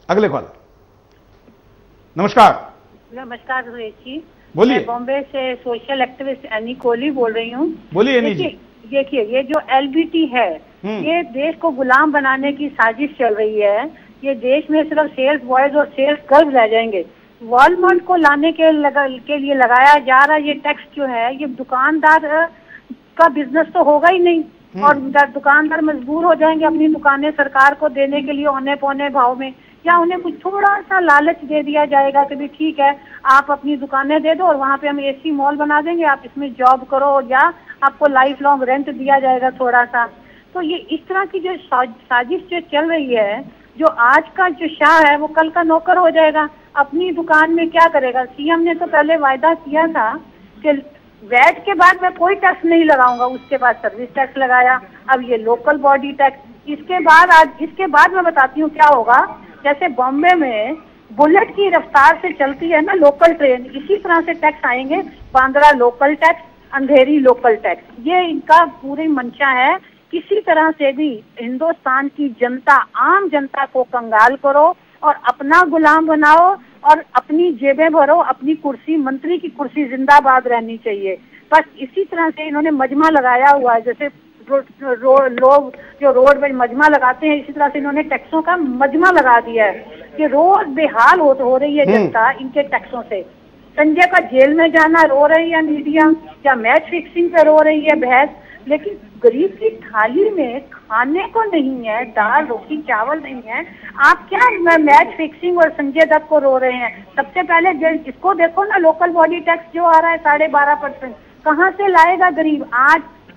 अगले कॉल। नमस्कार। नमस्कार सुरेश जी, बोलिए। मैं बॉम्बे से सोशल एक्टिविस्ट एनी कोहली बोल रही हूँ। बोलिए एनी जी। देखिए, ये जो एलबीटी है, ये देश को गुलाम बनाने की साजिश चल रही है। ये देश में सिर्फ सेल्स बॉयज और सेल्स गर्ल्स रह जाएंगे। वॉलमार्ट को लाने के लिए लगाया जा रहा ये टैक्स जो है, ये दुकानदार का बिजनेस तो होगा ही नहीं, और दुकानदार मजबूर हो जाएंगे अपनी दुकानें सरकार को देने के लिए औने पौने भाव में, या उन्हें कुछ थोड़ा सा लालच दे दिया जाएगा कि भी ठीक है, आप अपनी दुकानें दे दो और वहाँ पे हम एसी मॉल बना देंगे, आप इसमें जॉब करो, या आपको लाइफ लॉन्ग रेंट दिया जाएगा थोड़ा सा। तो ये इस तरह की जो साजिश जो चल रही है, जो आज का जो शाह है वो कल का नौकर हो जाएगा। अपनी दुकान में क्या करेगा? सीएम ने तो पहले वायदा किया था कि वैट के बाद मैं कोई टैक्स नहीं लगाऊंगा, उसके बाद सर्विस टैक्स लगाया, अब ये लोकल बॉडी टैक्स, इसके बाद मैं बताती हूँ क्या होगा। जैसे बॉम्बे में बुलेट की रफ्तार से चलती है ना लोकल ट्रेन, इसी तरह से टैक्स आएंगे। Bandra local tax, Andheri local tax, ये इनका पूरी मंशा है। किसी तरह से भी हिंदुस्तान की जनता, आम जनता को कंगाल करो और अपना गुलाम बनाओ और अपनी जेबें भरो, अपनी कुर्सी, मंत्री की कुर्सी जिंदाबाद रहनी चाहिए। बस इसी तरह से इन्होंने मजमा लगाया हुआ है, जैसे लोग जो रोड पे मजमा लगाते हैं, इसी तरह से इन्होंने टैक्सों का मजमा लगा दिया है कि रोज बेहाल हो रही है जनता इनके टैक्सों से। संजय का जेल में जाना रो रही है मीडिया, या मैच फिक्सिंग पे रो रही है बहस, लेकिन गरीब की थाली में खाने को नहीं है, दाल रोटी चावल नहीं है। आप क्या मैच फिक्सिंग और संजय दत्त को रो रहे हैं? सबसे पहले इसको देखो ना, लोकल बॉडी टैक्स जो आ रहा है 12.5%, कहाँ से लाएगा गरीब? आज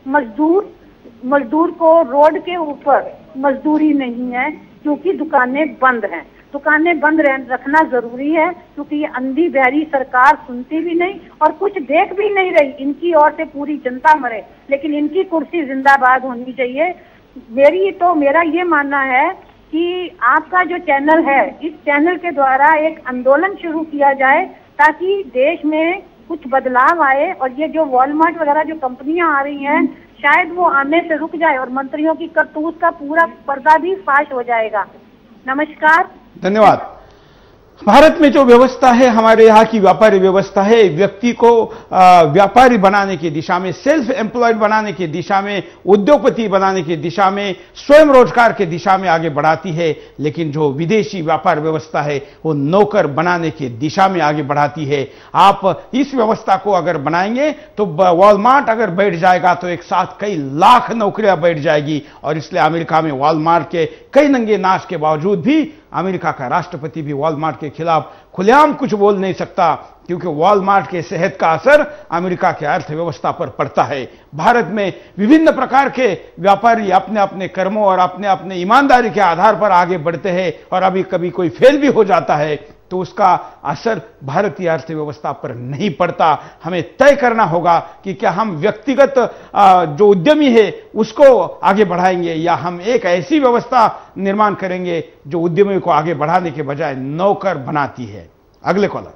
मजदूर को रोड के ऊपर मजदूरी नहीं है क्योंकि दुकानें बंद हैं। दुकानें बंद रखना जरूरी है क्योंकि ये अंधी बहरी सरकार सुनती भी नहीं और कुछ देख भी नहीं रही। इनकी ओर से पूरी जनता मरे, लेकिन इनकी कुर्सी जिंदाबाद होनी चाहिए। मेरा ये मानना है कि आपका जो चैनल है, इस चैनल के द्वारा एक आंदोलन शुरू किया जाए ताकि देश में कुछ बदलाव आए, और ये जो वॉलमार्ट वगैरह जो कंपनियां आ रही हैं, शायद वो आने से रुक जाए और मंत्रियों की करतूत का पूरा पर्दा भी फाश हो जाएगा। नमस्कार, धन्यवाद। भारत में जो व्यवस्था है, हमारे यहाँ की व्यापारी व्यवस्था है, व्यक्ति को व्यापारी बनाने की दिशा में, सेल्फ एम्प्लॉयड बनाने की दिशा में, उद्योगपति बनाने की दिशा में, स्वयं रोजगार की दिशा में आगे बढ़ाती है। लेकिन जो विदेशी व्यापार व्यवस्था है वो नौकर बनाने की दिशा में आगे बढ़ाती है। आप इस व्यवस्था को अगर बनाएंगे तो वॉलमार्ट अगर बैठ जाएगा तो एक साथ कई लाख नौकरियां बैठ जाएगी। और इसलिए अमेरिका में वॉलमार्ट के कई नंगे नाच के बावजूद भी अमेरिका का राष्ट्रपति भी वॉलमार्ट के खिलाफ खुलेआम कुछ बोल नहीं सकता, क्योंकि वॉलमार्ट के सेहत का असर अमेरिका के अर्थव्यवस्था पर पड़ता है। भारत में विभिन्न प्रकार के व्यापारी अपने अपने कर्मों और अपने अपने ईमानदारी के आधार पर आगे बढ़ते हैं, और अभी कभी कोई फेल भी हो जाता है तो उसका असर भारतीय अर्थव्यवस्था पर नहीं पड़ता। हमें तय करना होगा कि क्या हम व्यक्तिगत जो उद्यमी है उसको आगे बढ़ाएंगे, या हम एक ऐसी व्यवस्था निर्माण करेंगे जो उद्यमी को आगे बढ़ाने के बजाय नौकर बनाती है। अगले कॉलर।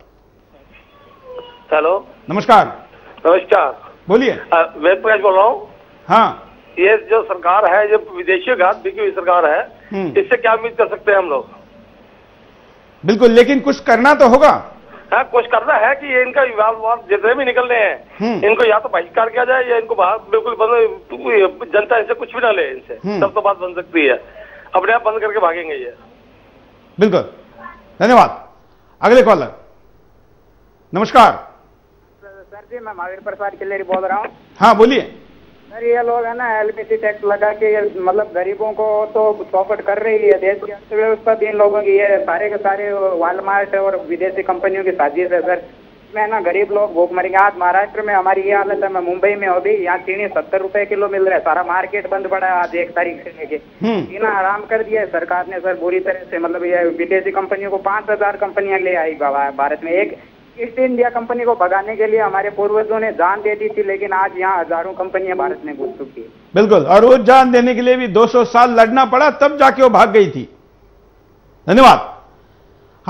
हेलो, नमस्कार। नमस्कार, बोलिए। वेद प्रकाश बोल रहा हूँ। हाँ, ये जो सरकार है, जो विदेशी घात बिकी हुई सरकार है, इससे क्या उम्मीद कर सकते हैं हम लोग? बिल्कुल, लेकिन कुछ करना तो होगा। हाँ, कुछ करना है कि ये इनका विवाद जितने भी निकल रहे हैं, इनको या तो बहिष्कार किया जाए या इनको बाहर बिल्कुल बंद, जनता इनसे कुछ भी ना ले, इनसे तब तो बात बन सकती है। अपने आप बंद करके भागेंगे ये। बिल्कुल, धन्यवाद। अगले कॉलर। नमस्कार सर जी, मैं महावीर प्रसाद किल्लेरी बोल रहा हूँ। हाँ, बोलिए। सर, ये लोग है ना एलपीटी टैक्स लगा के ये मतलब गरीबों को तो चौपट कर रही है। देश की अर्थव्यवस्था भी इन लोगों की ये सारे के सारे वॉलमार्ट और विदेशी कंपनियों की साजिश है सर। इसमें ना गरीब लोग भूख मरेंगे। आज महाराष्ट्र में हमारी ये हालत है। मैं मुंबई में अभी, यहाँ चीनी 70 रुपए किलो मिल रहा है। सारा मार्केट बंद पड़ा है आज 1 तारीख से लेके। चीना आराम कर दिया है सरकार ने सर बुरी तरह से। मतलब ये विदेशी कंपनियों को 5000 कंपनियां ले आई भारत में। एक ईस्ट इंडिया कंपनी को भगाने के लिए हमारे पूर्वजों ने जान दे दी थी, लेकिन आज यहाँ हजारों कंपनियां भारत में घुस चुकी है। बिल्कुल, और वो जान देने के लिए भी 200 साल लड़ना पड़ा, तब जाके वो भाग गई थी। धन्यवाद।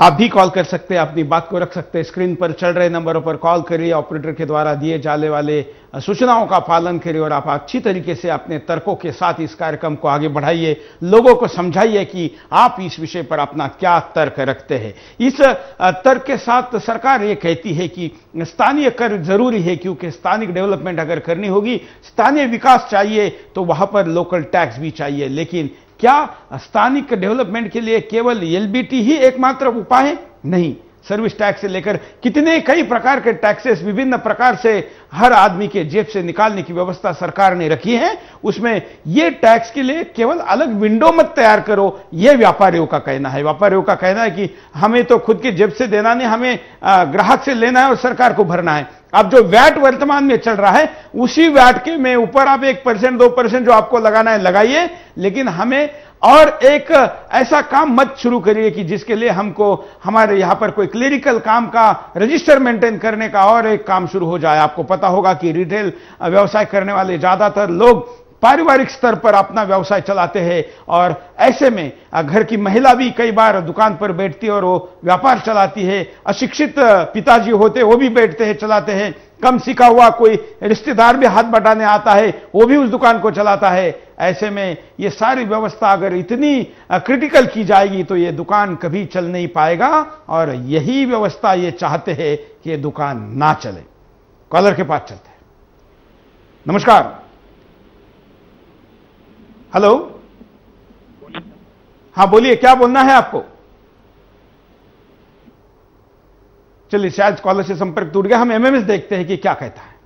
आप भी कॉल कर सकते हैं, अपनी बात को रख सकते हैं। स्क्रीन पर चल रहे नंबरों पर कॉल करिए, ऑपरेटर के द्वारा दिए जाने वाले सूचनाओं का पालन करिए और आप अच्छी तरीके से अपने तर्कों के साथ इस कार्यक्रम को आगे बढ़ाइए, लोगों को समझाइए कि आप इस विषय पर अपना क्या तर्क रखते हैं। इस तर्क के साथ सरकार ये कहती है कि स्थानीय कर जरूरी है, क्योंकि स्थानिक डेवलपमेंट अगर करनी होगी, स्थानीय विकास चाहिए, तो वहां पर लोकल टैक्स भी चाहिए। लेकिन क्या स्थानिक डेवलपमेंट के लिए केवल एलबीटी ही एकमात्र उपाय है? नहीं, सर्विस टैक्स से लेकर कितने कई प्रकार के टैक्सेस विभिन्न प्रकार से हर आदमी के जेब से निकालने की व्यवस्था सरकार ने रखी है। उसमें यह टैक्स के लिए केवल अलग विंडो मत तैयार करो, यह व्यापारियों का कहना है। व्यापारियों का कहना है कि हमें तो खुद की जेब से देना नहीं, हमें ग्राहक से लेना है और सरकार को भरना है। अब जो वैट वर्तमान में चल रहा है, उसी वैट के में ऊपर आप 1% 2% जो आपको लगाना है लगाइए, लेकिन हमें और एक ऐसा काम मत शुरू करिए कि जिसके लिए हमको हमारे यहां पर कोई क्लेरिकल काम का रजिस्टर मेंटेन करने का और एक काम शुरू हो जाए। आपको पता होगा कि रिटेल व्यवसाय करने वाले ज्यादातर लोग पारिवारिक स्तर पर अपना व्यवसाय चलाते हैं और ऐसे में घर की महिला भी कई बार दुकान पर बैठती है और वो व्यापार चलाती है। अशिक्षित पिताजी होते वो भी बैठते हैं, चलाते हैं। कम सीखा हुआ कोई रिश्तेदार भी हाथ बटाने आता है, वो भी उस दुकान को चलाता है। ऐसे में ये सारी व्यवस्था अगर इतनी क्रिटिकल की जाएगी तो ये दुकान कभी चल नहीं पाएगा और यही व्यवस्था ये चाहते हैं कि ये दुकान ना चले। कॉलर के पास चलते हैं। नमस्कार। हेलो, हाँ बोलिए, क्या बोलना है आपको? चलिए, शायद कॉलर से संपर्क टूट गया। हम एमएमएस देखते हैं कि क्या कहता है।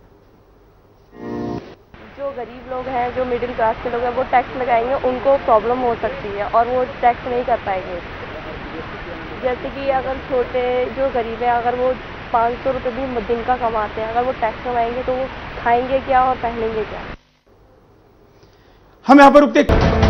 जो गरीब लोग हैं, जो मिडिल क्लास के लोग हैं, वो टैक्स लगाएंगे, उनको प्रॉब्लम हो सकती है और वो टैक्स नहीं कर पाएंगे। जैसे कि अगर छोटे जो गरीब हैं, अगर वो 500 रुपये भी दिन का कमाते हैं, अगर वो टैक्स कमाएंगे तो वो खाएंगे क्या और पहनेंगे क्या? हम यहां पर रुकते।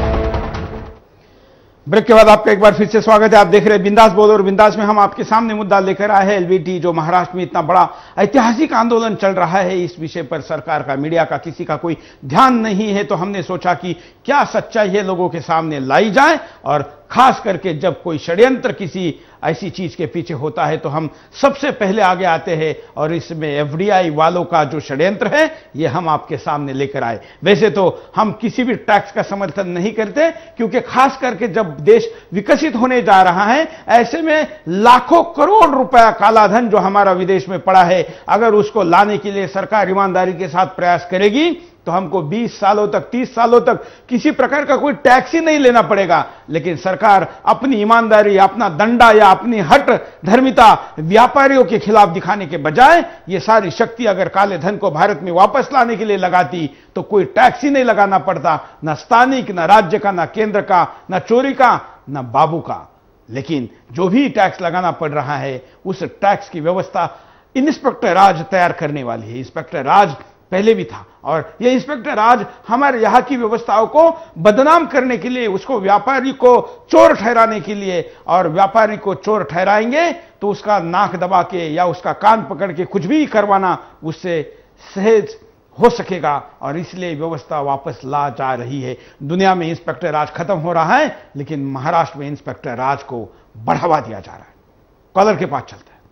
ब्रेक के बाद आपका एक बार फिर से स्वागत है। आप देख रहे हैं बिंदास बोल और बिंदास में हम आपके सामने मुद्दा लेकर आए हैं एलबीटी, जो महाराष्ट्र में इतना बड़ा ऐतिहासिक आंदोलन चल रहा है। इस विषय पर सरकार का, मीडिया का, किसी का कोई ध्यान नहीं है। तो हमने सोचा कि क्या सच्चाई है लोगों के सामने लाई जाए और खास करके जब कोई षड्यंत्र किसी ऐसी चीज के पीछे होता है तो हम सबसे पहले आगे आते हैं और इसमें एफडीआई वालों का जो षड्यंत्र है ये हम आपके सामने लेकर आए। वैसे तो हम किसी भी टैक्स का समर्थन नहीं करते, क्योंकि खास करके जब देश विकसित होने जा रहा है, ऐसे में लाखों करोड़ रुपया काला धन जो हमारा विदेश में पड़ा है, अगर उसको लाने के लिए सरकार ईमानदारी के साथ प्रयास करेगी तो हमको 20 सालों तक, 30 सालों तक किसी प्रकार का कोई टैक्स ही नहीं लेना पड़ेगा। लेकिन सरकार अपनी ईमानदारी, अपना दंडा या अपनी हट धर्मिता व्यापारियों के खिलाफ दिखाने के बजाय ये सारी शक्ति अगर काले धन को भारत में वापस लाने के लिए लगाती तो कोई टैक्स ही नहीं लगाना पड़ता, न स्थानिक, न राज्य का, न केंद्र का, न चोरी का, न बाबू का। लेकिन जो भी टैक्स लगाना पड़ रहा है, उस टैक्स की व्यवस्था इंस्पेक्टर राज तैयार करने वाली है। इंस्पेक्टर राज पहले भी था और यह इंस्पेक्टर राज हमारे यहां की व्यवस्थाओं को बदनाम करने के लिए, उसको व्यापारी को चोर ठहराने के लिए, और व्यापारी को चोर ठहराएंगे तो उसका नाक दबा के या उसका कान पकड़ के कुछ भी करवाना उससे सहज हो सकेगा। और इसलिए व्यवस्था वापस ला जा रही है। दुनिया में इंस्पेक्टर राज खत्म हो रहा है, लेकिन महाराष्ट्र में इंस्पेक्टर राज को बढ़ावा दिया जा रहा है। कॉलर के पास चलता है।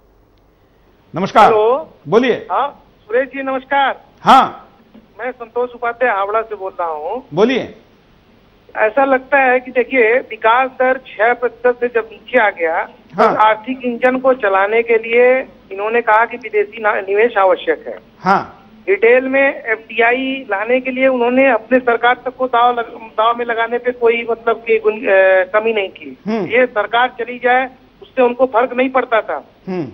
नमस्कार, बोलिए। हाँ सुरेश जी, नमस्कार। हाँ, मैं संतोष उपाध्याय हावड़ा से बोल रहा हूँ। बोलिए। ऐसा लगता है कि देखिए, विकास दर 6% से जब नीचे आ गया, हाँ। तो आर्थिक इंजन को चलाने के लिए इन्होंने कहा कि विदेशी निवेश आवश्यक है। हाँ। रिटेल में एफडीआई लाने के लिए उन्होंने अपने सरकार तक को दाव में लगाने पे कोई मतलब की कमी नहीं की। ये सरकार चली जाए उससे उनको फर्क नहीं पड़ता था।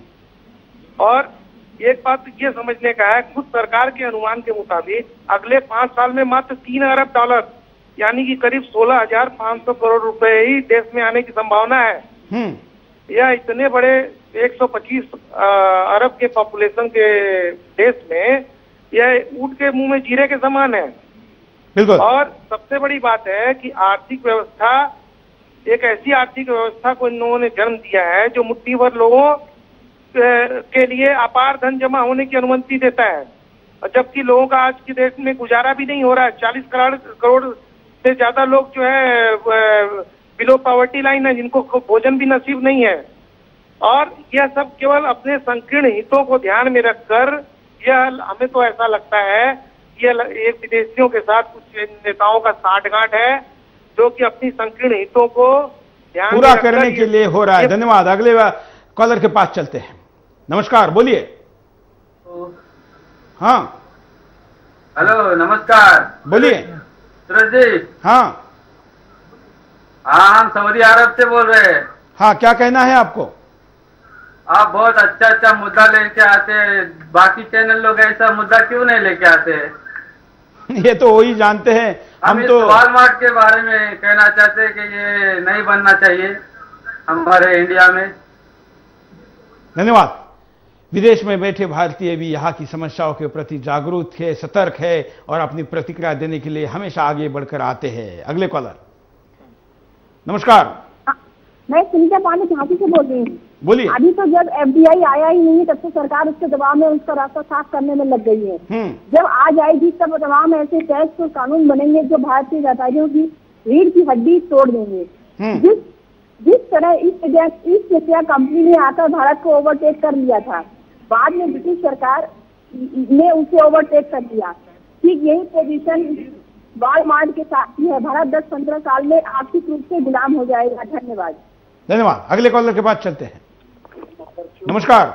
और एक बात ये समझने का है, खुद सरकार के अनुमान के मुताबिक अगले 5 साल में मात्र 3 अरब डॉलर यानी कि करीब 16,500 करोड़ रुपए ही देश में आने की संभावना है। यह इतने बड़े 125 अरब के पॉपुलेशन के देश में यह ऊंट के मुंह में जीरे के समान है। बिल्कुल। और सबसे बड़ी बात है कि आर्थिक व्यवस्था, एक ऐसी आर्थिक व्यवस्था को इन्होंने जन्म दिया है जो मुट्ठी भर लोगों के लिए अपार धन जमा होने की अनुमति देता है, और जबकि लोगों का आज के देश में गुजारा भी नहीं हो रहा है। 40 करोड़ से ज्यादा लोग जो है बिलो पॉवर्टी लाइन है, जिनको भोजन भी नसीब नहीं है। और यह सब केवल अपने संकीर्ण हितों को ध्यान में रखकर, यह हमें तो ऐसा लगता है यह एक विदेशियों के साथ कुछ नेताओं का साठगांठ है, जो कि अपनी संकीर्ण हितों को ध्यान पूरा करने के लिए हो रहा है। धन्यवाद। अगले कॉलर के पास चलते हैं। नमस्कार, बोलिए। हाँ, हेलो, नमस्कार, बोलिए। सूरज जी। हाँ, हम सऊदी अरब से बोल रहे हैं। हाँ, क्या कहना है आपको? आप बहुत अच्छा मुद्दा लेके आते हैं, बाकी चैनल लोग ऐसा मुद्दा क्यों नहीं लेके आते? ये तो वही जानते हैं। हम तो वॉलमार्ट के बारे में कहना चाहते हैं कि ये नहीं बनना चाहिए हमारे इंडिया में। धन्यवाद। विदेश में बैठे भारतीय भी यहाँ की समस्याओं के प्रति जागरूक है, सतर्क है और अपनी प्रतिक्रिया देने के लिए हमेशा आगे बढ़कर आते हैं। अगले कॉलर। नमस्कार, मैं सुनीता पांडे झांसी से बोल रही हूँ। बोलिए। अभी तो जब एफडीआई आया ही नहीं, तब से सरकार उसके दबाव में उसका रास्ता साफ करने में लग गई है। जब आ जाएगी तब तमाम ऐसे टैक्स और कानून बनेंगे जो भारतीय व्यापारियों की रीढ़ की हड्डी तोड़ देंगे। जिस तरह ईस्ट इंडिया कंपनी ने आकर भारत को ओवरटेक कर लिया था, बाद में ब्रिटिश सरकार ने उसे ओवरटेक कर दिया। ठीक यही पोजीशन वॉलमार्ट के साथ ही है। भारत 10-15 साल में आर्थिक रूप से गुलाम हो जाएगा। धन्यवाद। धन्यवाद। अगले कॉलर के पास चलते हैं। नमस्कार,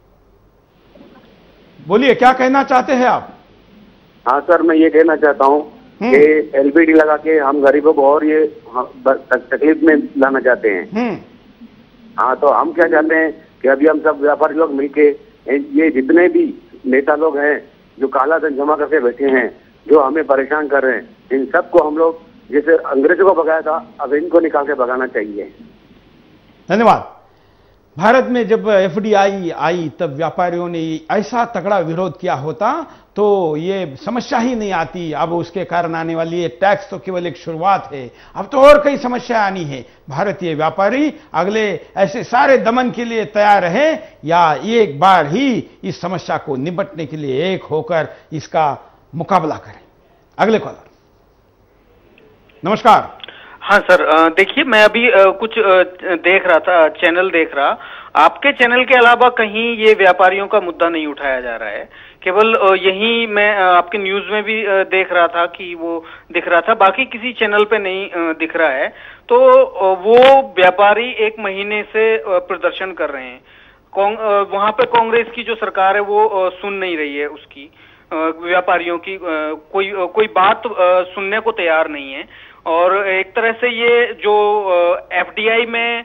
बोलिए, क्या कहना चाहते हैं आप? हाँ सर, मैं ये कहना चाहता हूँ कि एलबीडी लगा के हम गरीबों को और ये तकलीफ में लाना चाहते हैं। हाँ, तो हम क्या चाहते हैं कि अभी हम सब व्यापारी लोग मिलके, ये जितने भी नेता लोग हैं जो काला धन जमा करके बैठे हैं, जो हमें परेशान कर रहे हैं, इन सबको हम लोग जैसे अंग्रेजों को भगाया था, अब इनको निकाल के भगाना चाहिए। धन्यवाद। भारत में जब एफडीआई आई तब व्यापारियों ने ऐसा तगड़ा विरोध किया होता तो ये समस्या ही नहीं आती। अब उसके कारण आने वाली ये टैक्स तो केवल एक शुरुआत है, अब तो और कई समस्या आनी है। भारतीय व्यापारी अगले ऐसे सारे दमन के लिए तैयार है या एक बार ही इस समस्या को निपटने के लिए एक होकर इसका मुकाबला करें? अगले कॉलर। नमस्कार। हाँ सर, देखिए मैं अभी कुछ देख रहा था, चैनल देख रहा। आपके चैनल के अलावा कहीं ये व्यापारियों का मुद्दा नहीं उठाया जा रहा है, केवल यही मैं आपके न्यूज में भी देख रहा था कि वो दिख रहा था, बाकी किसी चैनल पे नहीं दिख रहा है। तो वो व्यापारी एक महीने से प्रदर्शन कर रहे हैं। वहां पे कांग्रेस की जो सरकार है वो सुन नहीं रही है उसकी, व्यापारियों की कोई बात सुनने को तैयार नहीं है। और एक तरह से ये जो एफडीआई में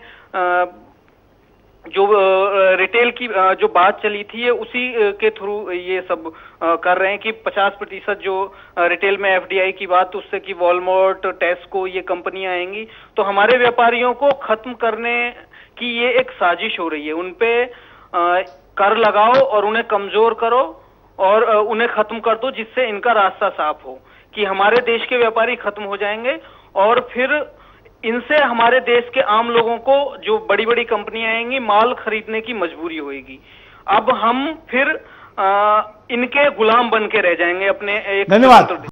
जो रिटेल की जो बात चली थी ये उसी के थ्रू ये सब कर रहे हैं कि 50% जो रिटेल में एफडीआई की बात, उससे कि वॉलमार्ट, टेस्को ये कंपनियां आएंगी तो हमारे व्यापारियों को खत्म करने की ये एक साजिश हो रही है। उनपे कर लगाओ और उन्हें कमजोर करो और उन्हें खत्म कर दो, जिससे इनका रास्ता साफ हो कि हमारे देश के व्यापारी खत्म हो जाएंगे और फिर इनसे हमारे देश के आम लोगों को, जो बड़ी बड़ी कंपनियां आएंगी, माल खरीदने की मजबूरी होगी। अब हम फिर इनके गुलाम बन के रह जाएंगे अपने एक। धन्यवाद।